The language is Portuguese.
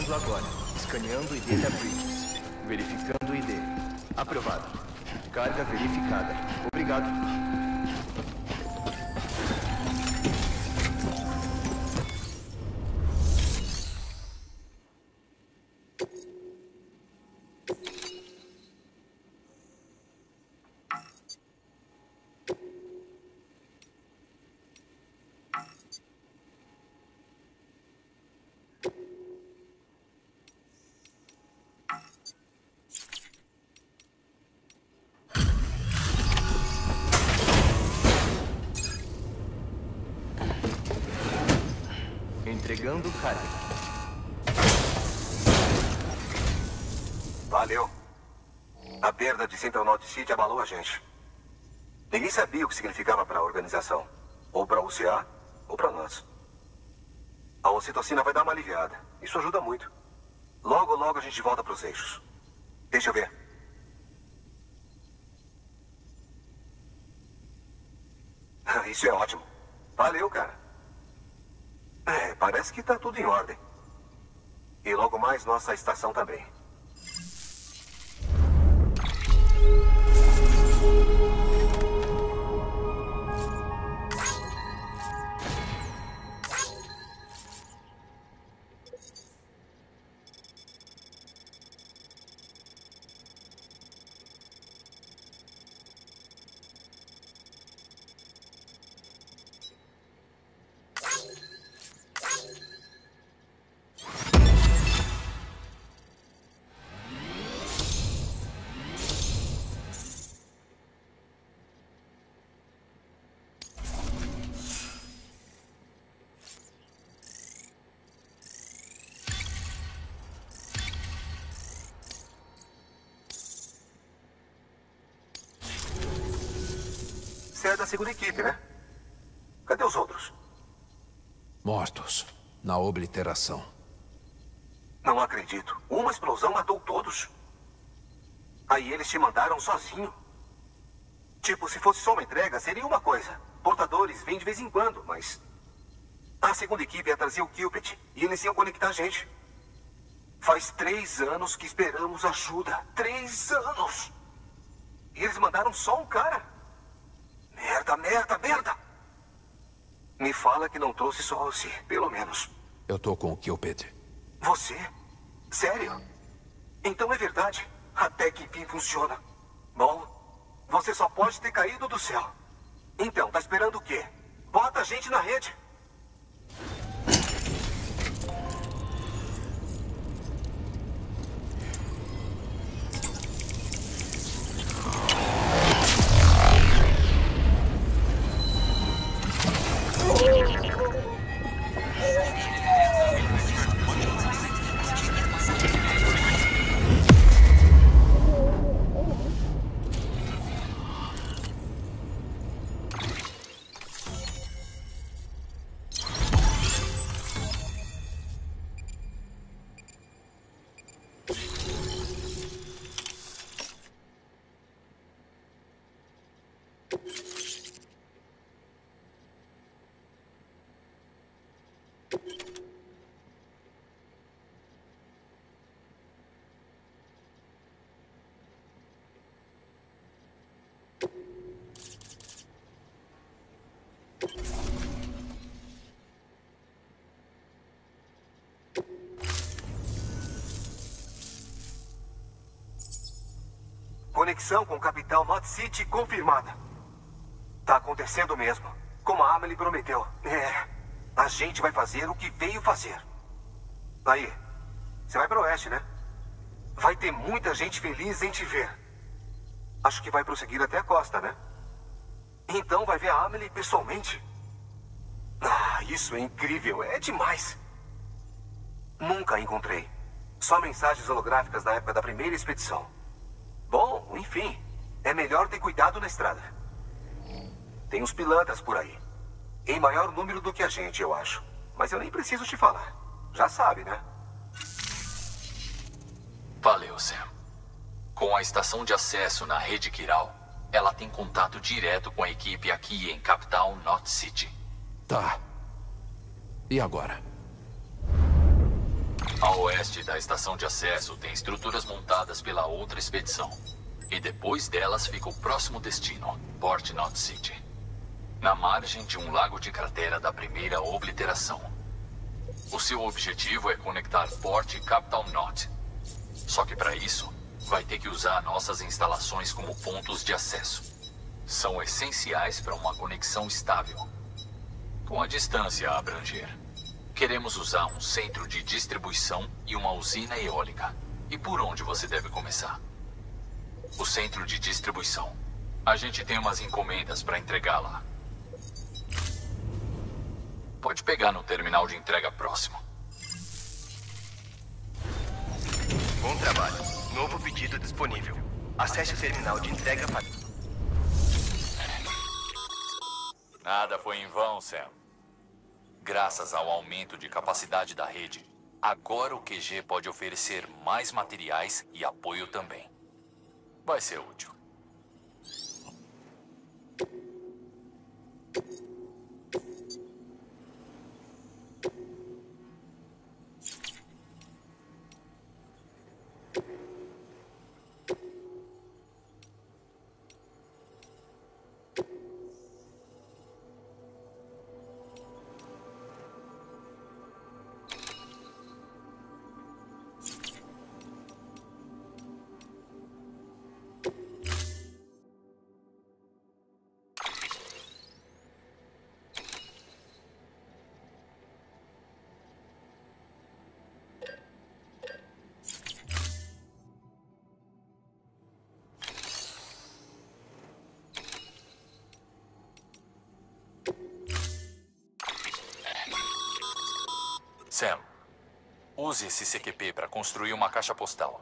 Verificando agora. Escaneando o ID da Bridges. Verificando o ID. Aprovado. Carga verificada. Obrigado. Entregando carga. Valeu. A perda de Central Knot City abalou a gente. Ninguém sabia o que significava para a organização. Ou para a UCA, ou para nós. A ocitocina vai dar uma aliviada. Isso ajuda muito. Logo, logo a gente volta para os eixos. Deixa eu ver. Isso é ótimo. Valeu, cara. Parece que tá tudo em ordem. E logo mais nossa estação também. Você é da segunda equipe, né? Cadê os outros? Mortos. Na obliteração. Não acredito. Uma explosão matou todos. Aí eles te mandaram sozinho. Tipo, se fosse só uma entrega, seria uma coisa. Portadores vêm de vez em quando, mas... A segunda equipe ia trazer o Cupid e eles iam conectar a gente. Faz 3 anos que esperamos ajuda. 3 anos! E eles mandaram só um cara. Merda, merda, merda! Me fala que não trouxe só o Si, pelo menos. Eu tô com o Cupid. Você? Sério? Então é verdade. Até que enfim funciona. Bom, você só pode ter caído do céu. Então, tá esperando o quê? Bota a gente na rede. Conexão com o Capital Knot City confirmada. Tá acontecendo mesmo. Como a Amelie prometeu. A gente vai fazer o que veio fazer. Aí, você vai pro oeste, né? Vai ter muita gente feliz em te ver. Acho que vai prosseguir até a costa, né? Então vai ver a Amelie pessoalmente. Isso é incrível. É demais. Nunca a encontrei. Só mensagens holográficas da época da primeira expedição. Bom, enfim, é melhor ter cuidado na estrada. Tem uns pilantras por aí. Em maior número do que a gente, eu acho. Mas eu nem preciso te falar. Já sabe, né? Valeu, Sam. Com a estação de acesso na rede Kiral, ela tem contato direto com a equipe aqui em Capital Knot City. Tá. E agora? A oeste da estação de acesso tem estruturas montadas pela outra expedição. E depois delas fica o próximo destino, Port Knot City. Na margem de um lago de cratera da primeira obliteração. O seu objetivo é conectar Port e Capital Knot. Só que para isso, vai ter que usar nossas instalações como pontos de acesso. São essenciais para uma conexão estável. Com a distância a abranger, queremos usar um centro de distribuição e uma usina eólica. E por onde você deve começar? O centro de distribuição. A gente tem umas encomendas para entregar lá. Pode pegar no terminal de entrega próximo. Bom trabalho. Novo pedido disponível. Acesse o terminal de entrega para... Nada foi em vão, Sam. Graças ao aumento de capacidade da rede, agora o QG pode oferecer mais materiais e apoio também. Vai ser útil. Sam, use esse CQP para construir uma caixa postal.